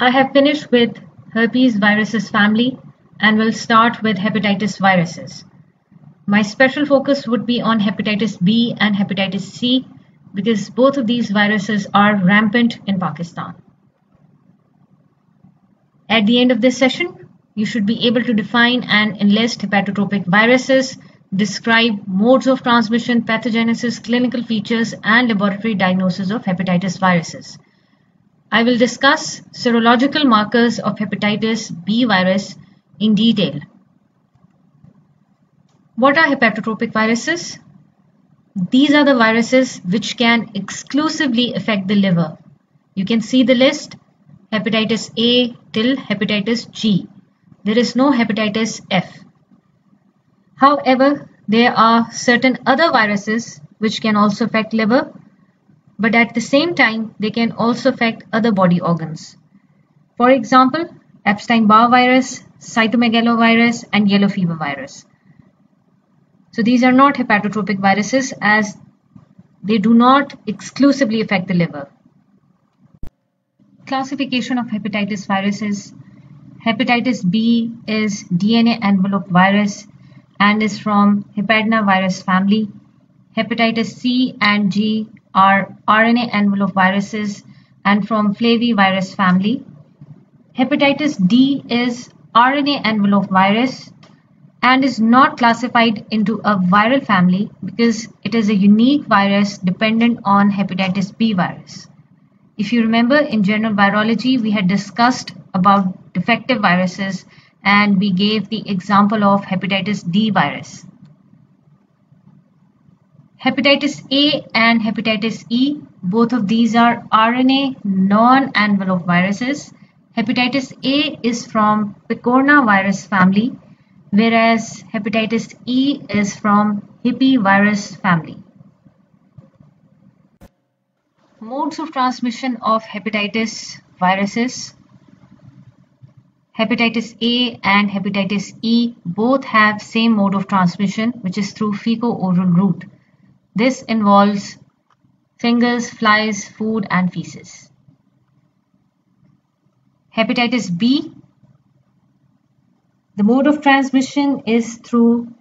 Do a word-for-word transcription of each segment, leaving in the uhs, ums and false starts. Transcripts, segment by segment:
I have finished with herpes viruses family and will start with hepatitis viruses. My special focus would be on hepatitis B and hepatitis C because both of these viruses are rampant in Pakistan. At the end of this session, you should be able to define and enlist hepatotropic viruses, describe modes of transmission, pathogenesis, clinical features, and laboratory diagnosis of hepatitis viruses. I will discuss serological markers of hepatitis B virus in detail. What are hepatotropic viruses? These are the viruses which can exclusively affect the liver. You can see the list: hepatitis A till hepatitis G. There is no hepatitis F. However, there are certain other viruses which can also affect liver, but at the same time, they can also affect other body organs. For example, Epstein-Barr virus, cytomegalovirus, and yellow fever virus. So these are not hepatotropic viruses as they do not exclusively affect the liver. Classification of hepatitis viruses. Hepatitis B is D N A enveloped virus and is from Hepadnavirus family. Hepatitis C and G are R N A enveloped viruses and from Flavivirus family. Hepatitis D is R N A enveloped virus and is not classified into a viral family because it is a unique virus dependent on hepatitis B virus. If you remember, in general virology, we had discussed about defective viruses and we gave the example of hepatitis D virus. Hepatitis A and hepatitis E, both of these are R N A non-enveloped viruses. Hepatitis A is from Picornavirus family, whereas hepatitis E is from Hippivirus family. Modes of transmission of hepatitis viruses. Hepatitis A and hepatitis E both have same mode of transmission, which is through fecal-oral route. This involves fingers, flies, food, and feces. Hepatitis B, the mode of transmission is through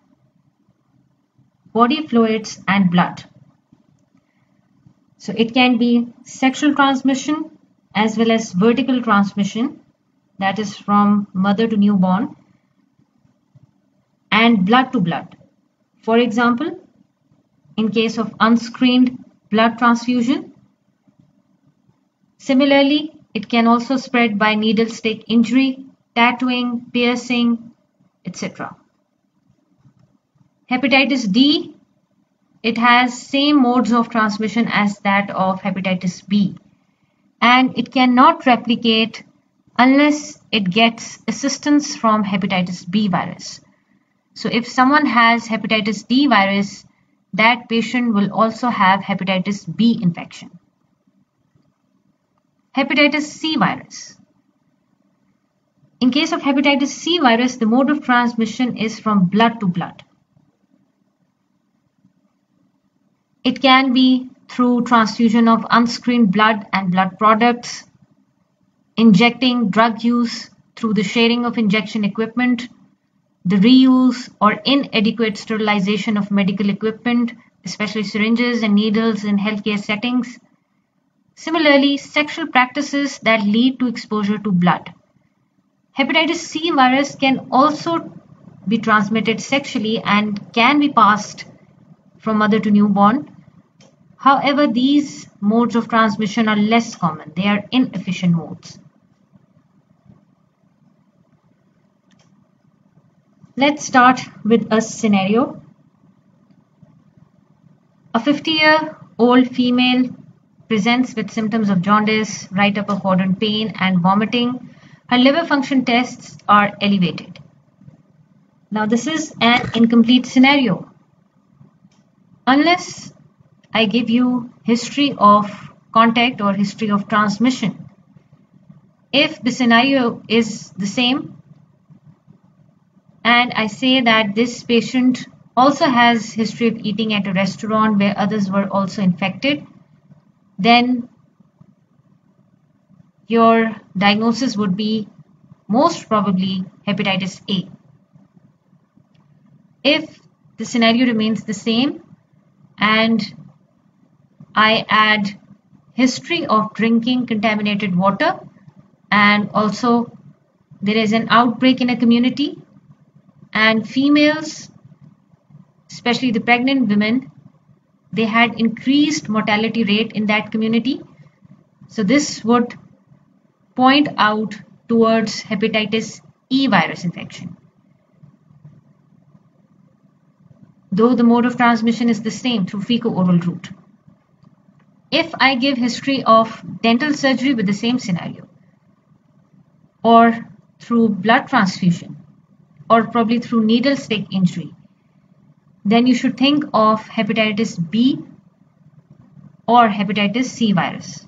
body fluids and blood. So it can be sexual transmission as well as vertical transmission, that is from mother to newborn, and blood to blood. For example, in case of unscreened blood transfusion. Similarly, it can also spread by needle stick injury, tattooing, piercing, et cetera. Hepatitis D, it has same modes of transmission as that of hepatitis B, and it cannot replicate unless it gets assistance from hepatitis B virus. So if someone has hepatitis D virus, that patient will also have hepatitis B infection. Hepatitis C virus. In case of hepatitis C virus, the mode of transmission is from blood to blood. It can be through transfusion of unscreened blood and blood products, injecting drug use through the sharing of injection equipment, the reuse or inadequate sterilization of medical equipment, especially syringes and needles in healthcare settings. Similarly, sexual practices that lead to exposure to blood. Hepatitis C virus can also be transmitted sexually and can be passed from mother to newborn. However, these modes of transmission are less common. They are inefficient modes. Let's start with a scenario. A fifty-year-old female presents with symptoms of jaundice, right upper quadrant pain, and vomiting. Her liver function tests are elevated. Now, this is an incomplete scenario. Unless I give you history of contact or history of transmission. If the scenario is the same, and I say that this patient also has history of eating at a restaurant where others were also infected, then your diagnosis would be most probably hepatitis A. If the scenario remains the same and I add history of drinking contaminated water, and also there is an outbreak in a community, and females, especially the pregnant women, they had increased mortality rate in that community. So this would point out towards hepatitis E virus infection. Though the mode of transmission is the same through fecal-oral route. If I give history of dental surgery with the same scenario, or through blood transfusion, or probably through needle stick injury, then you should think of hepatitis B or hepatitis C virus.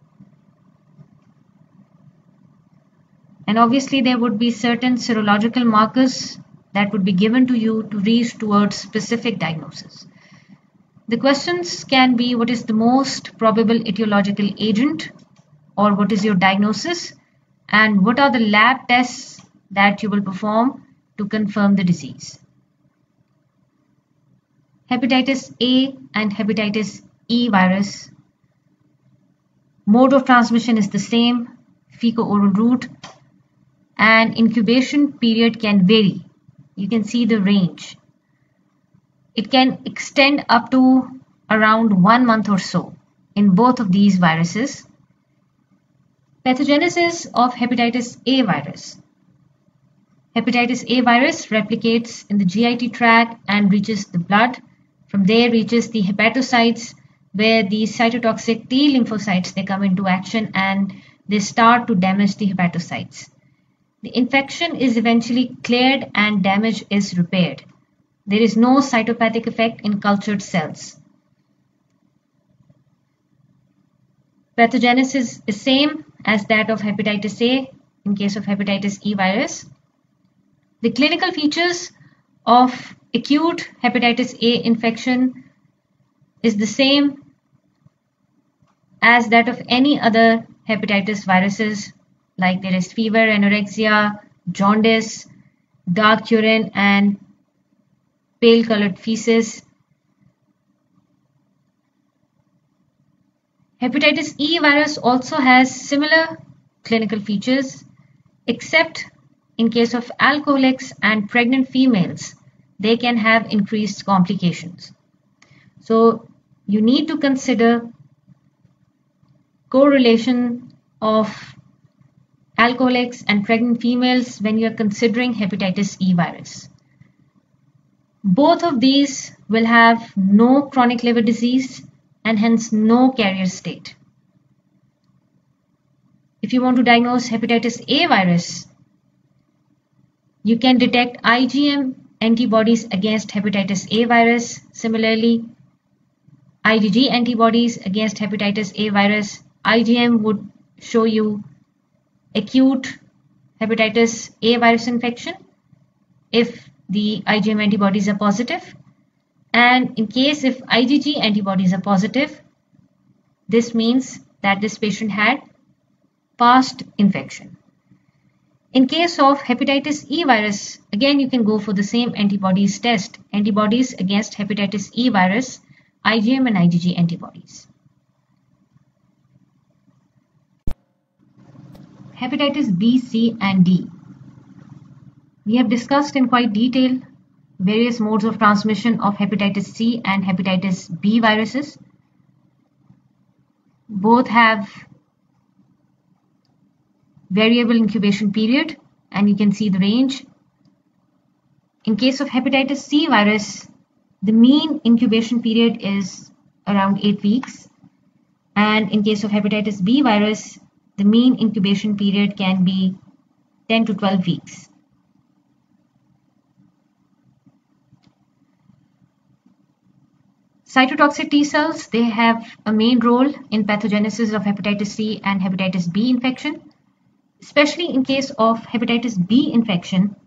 And obviously there would be certain serological markers that would be given to you to reach towards specific diagnosis. The questions can be, what is the most probable etiological agent, or what is your diagnosis, and what are the lab tests that you will perform to confirm the disease. Hepatitis A and hepatitis E virus, mode of transmission is the same, fecal-oral route, and incubation period can vary. You can see the range. It can extend up to around one month or so in both of these viruses. Pathogenesis of hepatitis A virus. Hepatitis A virus replicates in the G I T tract and reaches the blood. From there reaches the hepatocytes, where these cytotoxic T lymphocytes, they come into action and they start to damage the hepatocytes. The infection is eventually cleared and damage is repaired. There is no cytopathic effect in cultured cells. Pathogenesis is same as that of hepatitis A in case of hepatitis E virus. The clinical features of acute hepatitis A infection is the same as that of any other hepatitis viruses, like there is fever, anorexia, jaundice, dark urine, and pale colored feces. Hepatitis E virus also has similar clinical features, except in case of alcoholics and pregnant females, they can have increased complications. So you need to consider correlation of alcoholics and pregnant females when you are considering hepatitis E virus. Both of these will have no chronic liver disease and hence no carrier state. If you want to diagnose hepatitis A virus, you can detect IgM antibodies against hepatitis A virus. Similarly, IgG antibodies against hepatitis A virus. IgM would show you acute hepatitis A virus infection if the IgM antibodies are positive, and in case if IgG antibodies are positive, this means that this patient had past infection. In case of hepatitis E virus, again you can go for the same antibodies test, antibodies against hepatitis E virus, IgM and IgG antibodies. Hepatitis B, C, and D. We have discussed in quite detail various modes of transmission of hepatitis C and hepatitis B viruses. Both have variable incubation period, and you can see the range. In case of hepatitis C virus, the mean incubation period is around eight weeks, and in case of hepatitis B virus, the mean incubation period can be ten to twelve weeks. Cytotoxic T cells, they have a main role in pathogenesis of hepatitis C and hepatitis B infection. Especially in case of hepatitis B infection,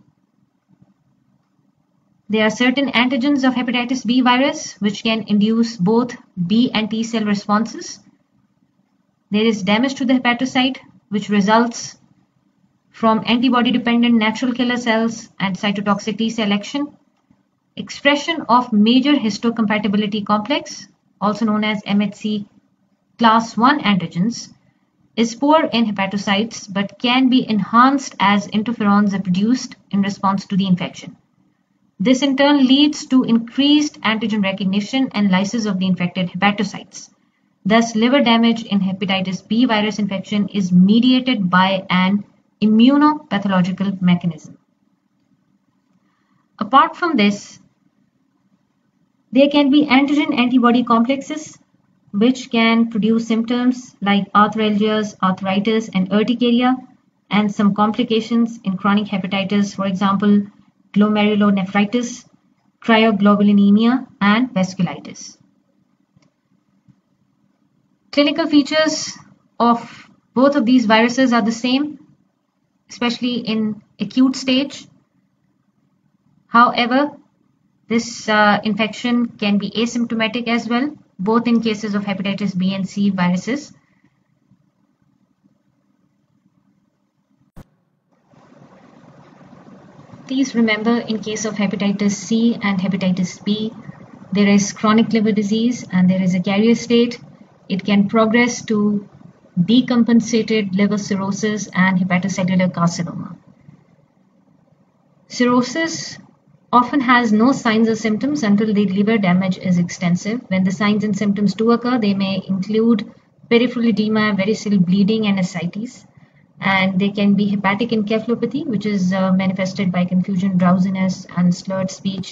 there are certain antigens of hepatitis B virus which can induce both B and T cell responses. There is damage to the hepatocyte which results from antibody-dependent natural killer cells and cytotoxic T cell action, expression of major histocompatibility complex, also known as M H C class one antigens, is poor in hepatocytes but can be enhanced as interferons are produced in response to the infection. This in turn leads to increased antigen recognition and lysis of the infected hepatocytes. Thus, liver damage in hepatitis B virus infection is mediated by an immunopathological mechanism. Apart from this, there can be antigen-antibody complexes which can produce symptoms like arthralgias, arthritis, and urticaria, and some complications in chronic hepatitis, for example, glomerulonephritis, cryoglobulinemia, and vasculitis. Clinical features of both of these viruses are the same, especially in acute stage. However, this uh, infection can be asymptomatic as well, both in cases of hepatitis B and C viruses. Please remember, in case of hepatitis C and hepatitis B, there is chronic liver disease and there is a carrier state. It can progress to decompensated liver cirrhosis and hepatocellular carcinoma. Cirrhosis often has no signs or symptoms until the liver damage is extensive. When the signs and symptoms do occur, they may include peripheral edema, variceal bleeding, and ascites. And they can be hepatic encephalopathy, which is uh, manifested by confusion, drowsiness, and slurred speech.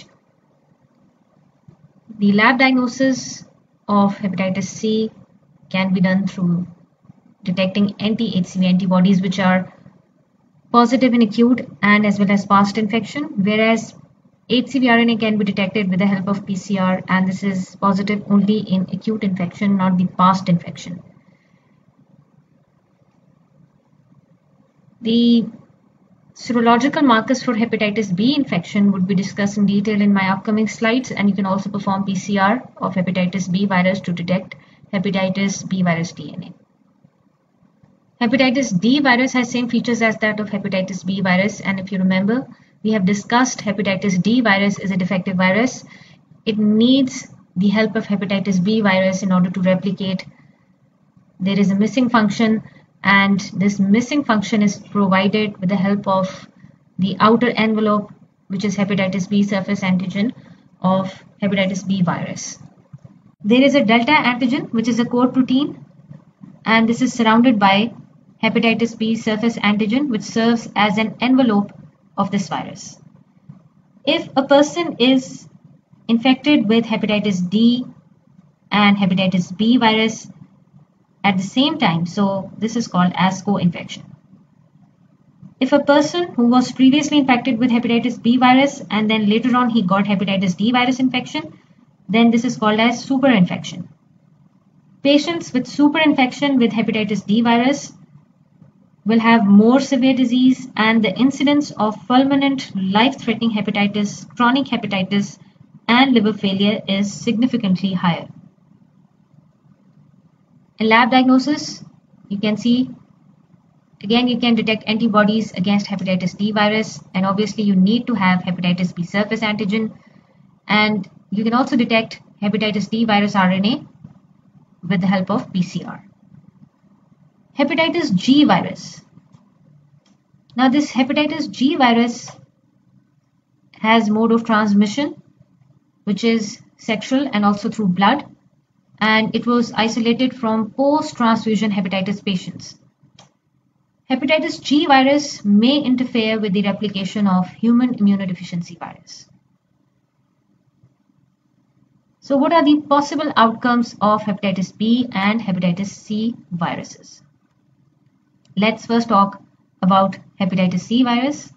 The lab diagnosis of hepatitis C can be done through detecting anti-H C V antibodies, which are positive in acute and as well as past infection, whereas H C V R N A can be detected with the help of P C R, and this is positive only in acute infection, not the past infection. The serological markers for hepatitis B infection would be discussed in detail in my upcoming slides, and you can also perform P C R of hepatitis B virus to detect hepatitis B virus D N A. Hepatitis D virus has same features as that of hepatitis B virus, and if you remember, we have discussed hepatitis D virus is a defective virus. It needs the help of hepatitis B virus in order to replicate. There is a missing function, and this missing function is provided with the help of the outer envelope, which is hepatitis B surface antigen of hepatitis B virus. There is a delta antigen, which is a core protein, and this is surrounded by hepatitis B surface antigen, which serves as an envelope of this virus. If a person is infected with hepatitis D and hepatitis B virus at the same time, so this is called as co-infection. If a person who was previously infected with hepatitis B virus and then later on he got hepatitis D virus infection, then this is called as superinfection. Patients with superinfection with hepatitis D virus will have more severe disease, and the incidence of fulminant life-threatening hepatitis, chronic hepatitis, and liver failure is significantly higher. In lab diagnosis, you can see, again, you can detect antibodies against hepatitis D virus, and obviously you need to have hepatitis B surface antigen, and you can also detect hepatitis D virus R N A with the help of P C R. Hepatitis G virus. Now this hepatitis G virus has mode of transmission, which is sexual and also through blood, and it was isolated from post-transfusion hepatitis patients. Hepatitis G virus may interfere with the replication of human immunodeficiency virus. So what are the possible outcomes of hepatitis B and hepatitis C viruses? Let's first talk about hepatitis C virus.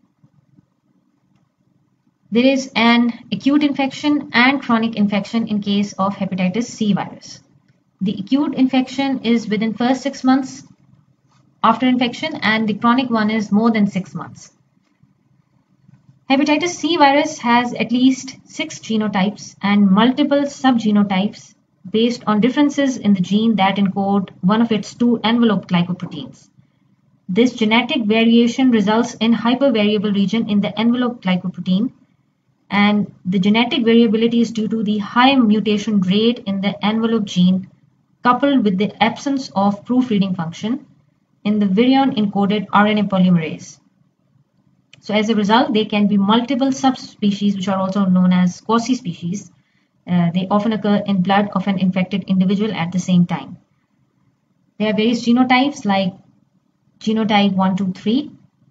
There is an acute infection and chronic infection in case of hepatitis C virus. The acute infection is within first six months after infection, and the chronic one is more than six months. Hepatitis C virus has at least six genotypes and multiple subgenotypes based on differences in the gene that encode one of its two envelope glycoproteins. This genetic variation results in hypervariable region in the envelope glycoprotein, and the genetic variability is due to the high mutation rate in the envelope gene coupled with the absence of proofreading function in the virion-encoded R N A polymerase. So as a result, there can be multiple subspecies, which are also known as quasi-species. Uh, they often occur in blood of an infected individual at the same time. There are various genotypes like genotype one, two, three.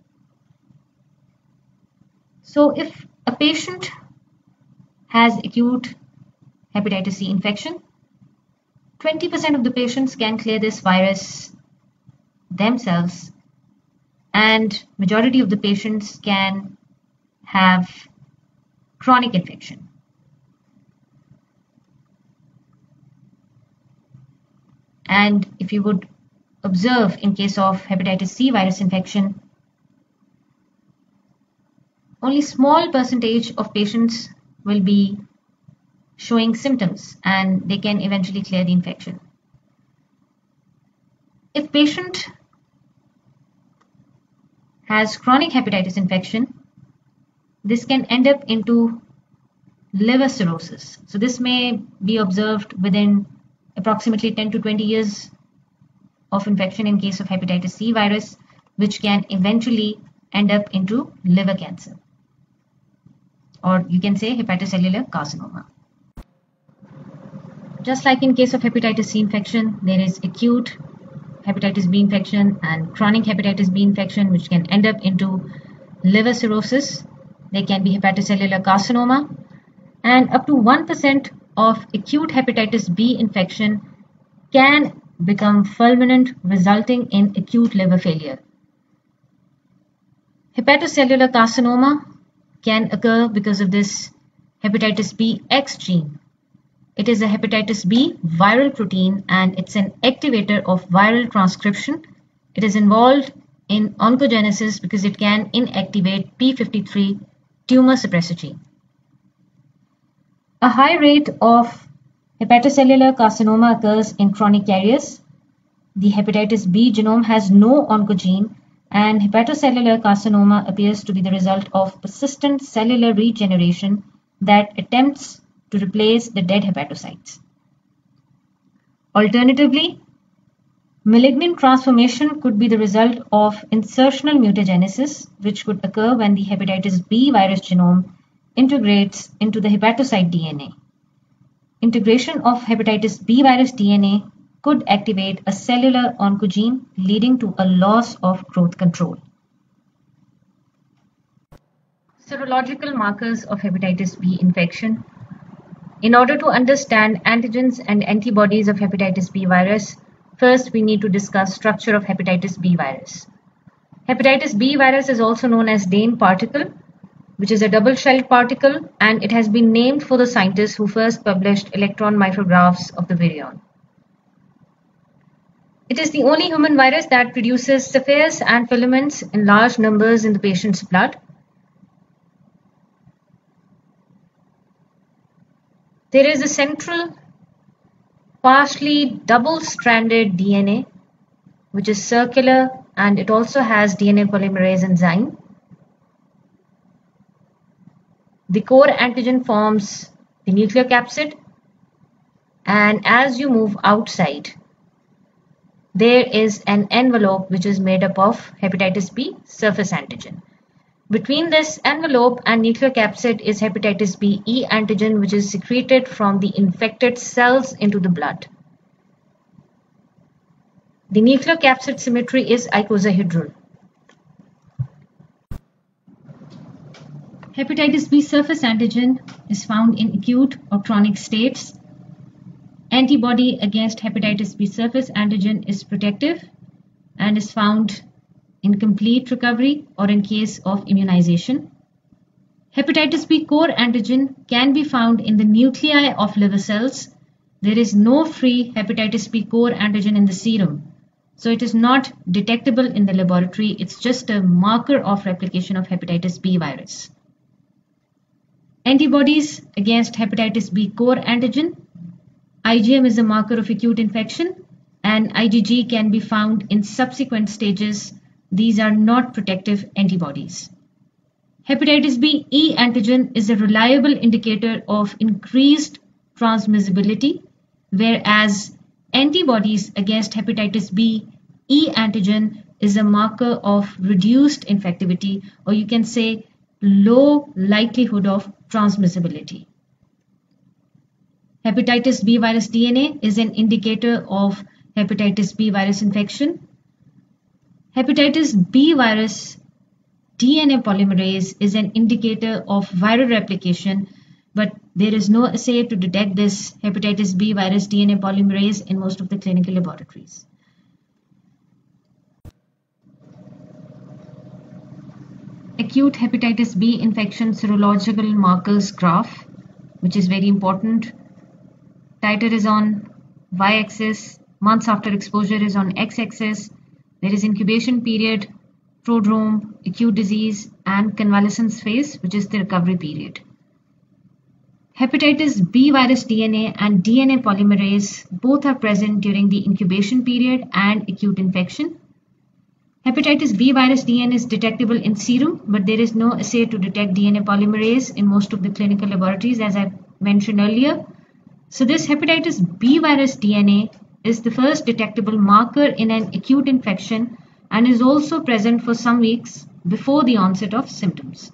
So if a patient has acute hepatitis C infection, twenty percent of the patients can clear this virus themselves, and majority of the patients can have chronic infection. And if you would observe in case of hepatitis C virus infection, only small percentage of patients will be showing symptoms and they can eventually clear the infection. If patient has chronic hepatitis infection, this can end up into liver cirrhosis. So this may be observed within approximately ten to twenty years of infection in case of hepatitis C virus, which can eventually end up into liver cancer, or you can say hepatocellular carcinoma. Just like in case of hepatitis C infection, there is acute hepatitis B infection and chronic hepatitis B infection, which can end up into liver cirrhosis. There can be hepatocellular carcinoma, and up to one percent of acute hepatitis B infection can become fulminant, resulting in acute liver failure. Hepatocellular carcinoma can occur because of this hepatitis B X gene. It is a hepatitis B viral protein and it's an activator of viral transcription. It is involved in oncogenesis because it can inactivate P fifty-three tumor suppressor gene. A high rate of hepatocellular carcinoma occurs in chronic carriers. The hepatitis B genome has no oncogene, and hepatocellular carcinoma appears to be the result of persistent cellular regeneration that attempts to replace the dead hepatocytes. Alternatively, malignant transformation could be the result of insertional mutagenesis, which could occur when the hepatitis B virus genome integrates into the hepatocyte D N A. Integration of hepatitis B virus D N A could activate a cellular oncogene, leading to a loss of growth control. Serological markers of hepatitis B infection. In order to understand antigens and antibodies of hepatitis B virus, first we need to discuss structure of hepatitis B virus. Hepatitis B virus is also known as Dane particle, which is a double-shelled particle, and it has been named for the scientist who first published electron micrographs of the virion. It is the only human virus that produces spheres and filaments in large numbers in the patient's blood. There is a central, partially double-stranded D N A, which is circular, and it also has D N A polymerase enzyme. The core antigen forms the nucleocapsid, and as you move outside, there is an envelope which is made up of hepatitis B surface antigen. Between this envelope and nucleocapsid is hepatitis B E antigen, which is secreted from the infected cells into the blood. The nucleocapsid symmetry is icosahedral. Hepatitis B surface antigen is found in acute or chronic states. Antibody against hepatitis B surface antigen is protective and is found in complete recovery or in case of immunization. Hepatitis B core antigen can be found in the nuclei of liver cells. There is no free hepatitis B core antigen in the serum, so it is not detectable in the laboratory. It's just a marker of replication of hepatitis B virus. Antibodies against hepatitis B core antigen. I G M is a marker of acute infection, and I G G can be found in subsequent stages these are not protective antibodies. Hepatitis B E antigen is a reliable indicator of increased transmissibility, whereas antibodies against hepatitis B E antigen is a marker of reduced infectivity, or you can say low likelihood of transmissibility. Hepatitis B virus D N A is an indicator of hepatitis B virus infection. Hepatitis B virus D N A polymerase is an indicator of viral replication, but there is no assay to detect this hepatitis B virus D N A polymerase in most of the clinical laboratories. Acute hepatitis B infection serological markers graph, which is very important. Titer is on y-axis, months after exposure is on x-axis. There is incubation period, prodrome, acute disease, and convalescence phase, which is the recovery period. Hepatitis B virus D N A and D N A polymerase both are present during the incubation period and acute infection. Hepatitis B virus D N A is detectable in serum, but there is no assay to detect D N A polymerase in most of the clinical laboratories, as I mentioned earlier. So this hepatitis B virus D N A is the first detectable marker in an acute infection and is also present for some weeks before the onset of symptoms.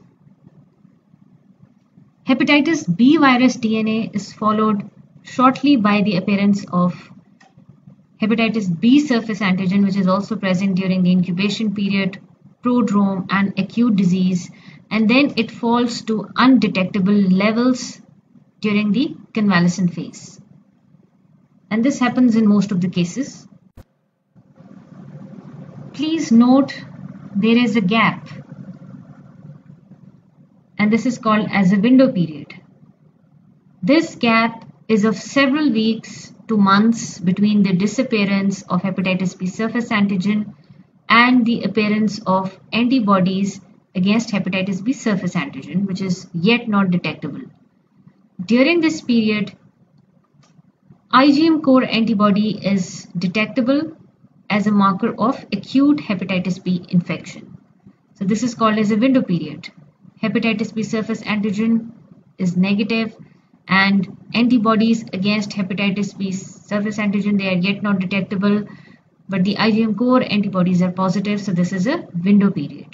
Hepatitis B virus D N A is followed shortly by the appearance of hepatitis B surface antigen, which is also present during the incubation period, prodrome, and acute disease, and then it falls to undetectable levels during the convalescent phase. And this happens in most of the cases. Please note there is a gap, and this is called as a window period. This gap is of several weeks to months between the disappearance of hepatitis B surface antigen and the appearance of antibodies against hepatitis B surface antigen, which is yet not detectable. During this period, IgM core antibody is detectable as a marker of acute hepatitis B infection. So this is called as a window period. Hepatitis B surface antigen is negative and antibodies against hepatitis B surface antigen, they are yet not detectable, but the IgM core antibodies are positive, so this is a window period.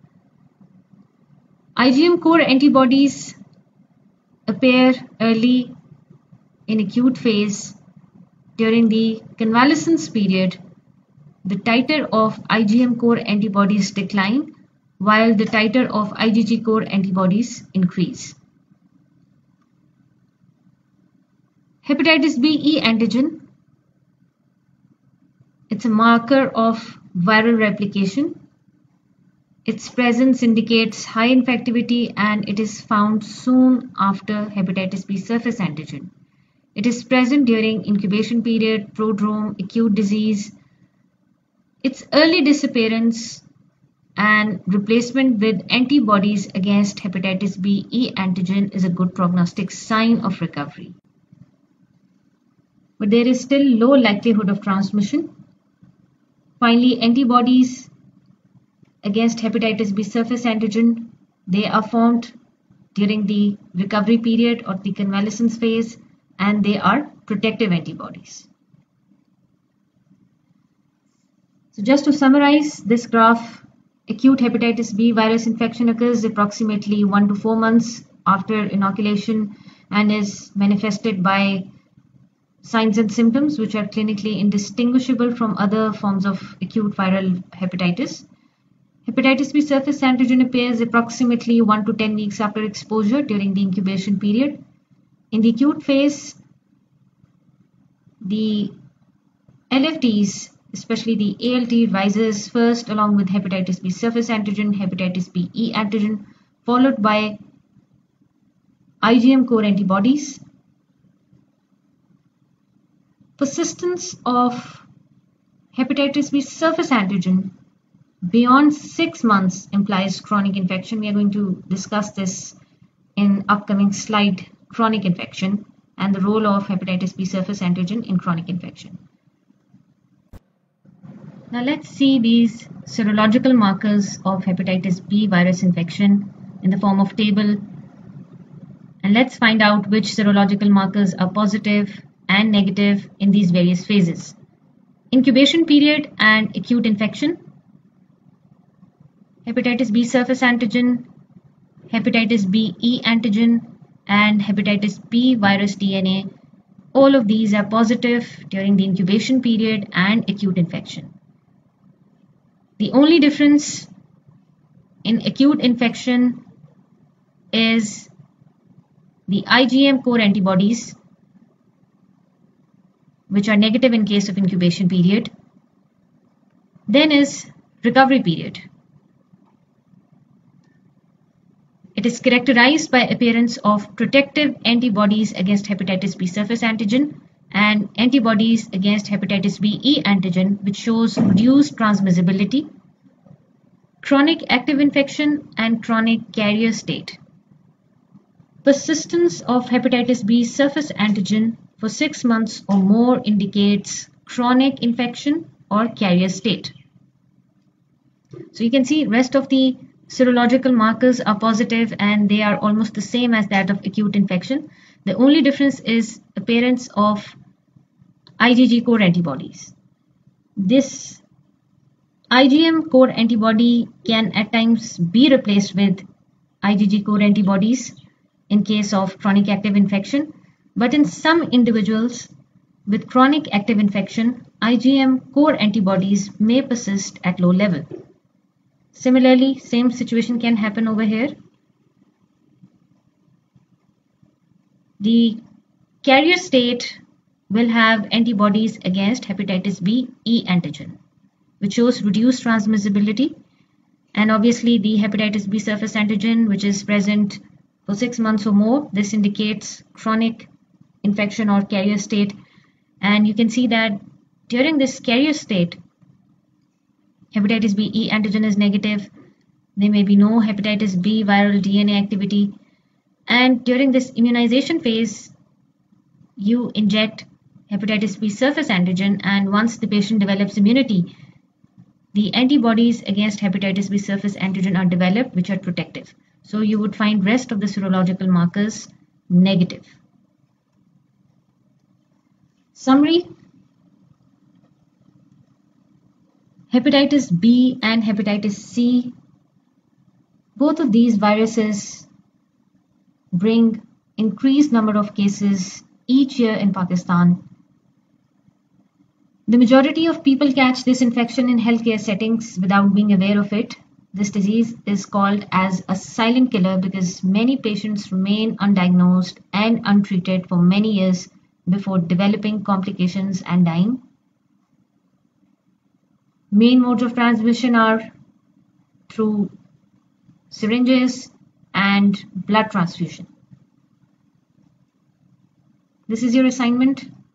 IgM core antibodies appear early in acute phase. During the convalescence period, the titer of IgM core antibodies decline while the titer of IgG core antibodies increase. Hepatitis B E antigen, it's a marker of viral replication. Its presence indicates high infectivity and it is found soon after hepatitis B surface antigen. It is present during incubation period, prodrome, acute disease. Its early disappearance and replacement with antibodies against hepatitis B E antigen is a good prognostic sign of recovery. But there is still low likelihood of transmission. Finally, antibodies against hepatitis B surface antigen, they are formed during the recovery period or the convalescence phase, and they are protective antibodies. So just to summarize this graph, acute hepatitis B virus infection occurs approximately one to four months after inoculation and is manifested by signs and symptoms which are clinically indistinguishable from other forms of acute viral hepatitis. Hepatitis B surface antigen appears approximately one to ten weeks after exposure during the incubation period. In the acute phase, the L F Ts, especially the A L T, rises first along with hepatitis B surface antigen, hepatitis B E antigen, followed by IgM core antibodies. Persistence of hepatitis B surface antigen beyond six months implies chronic infection. We are going to discuss this in upcoming slide, chronic infection and the role of hepatitis B surface antigen in chronic infection. Now let's see these serological markers of hepatitis B virus infection in the form of table, and let's find out which serological markers are positive and negative in these various phases. Incubation period and acute infection, hepatitis B surface antigen, hepatitis B E antigen, and hepatitis B virus D N A. All of these are positive during the incubation period and acute infection. The only difference in acute infection is the IgM core antibodies, which are negative in case of incubation period. Then is recovery period. It is characterized by appearance of protective antibodies against hepatitis B surface antigen and antibodies against hepatitis B E antigen, which shows reduced transmissibility, chronic active infection, and chronic carrier state. Persistence of hepatitis B surface antigen for six months or more indicates chronic infection or carrier state. So you can see rest of the serological markers are positive and they are almost the same as that of acute infection. The only difference is appearance of IgG core antibodies. This IgM core antibody can at times be replaced with IgG core antibodies in case of chronic active infection, but in some individuals with chronic active infection, IgM core antibodies may persist at low level. Similarly, same situation can happen over here. The carrier state will have antibodies against hepatitis B E antigen, which shows reduced transmissibility, and obviously the hepatitis B surface antigen, which is present for six months or more. This indicates chronic infection or carrier state, and you can see that during this carrier state, hepatitis B E antigen is negative. There may be no hepatitis B viral D N A activity. And during this immunization phase, you inject hepatitis B surface antigen, and once the patient develops immunity, the antibodies against hepatitis B surface antigen are developed, which are protective. So you would find rest of the serological markers negative. Summary. Hepatitis B and hepatitis C, both of these viruses bring increased number of cases each year in Pakistan. The majority of people catch this infection in healthcare settings without being aware of it. This disease is called as a silent killer because many patients remain undiagnosed and untreated for many years before developing complications and dying. Main modes of transmission are through syringes and blood transfusion. This is your assignment.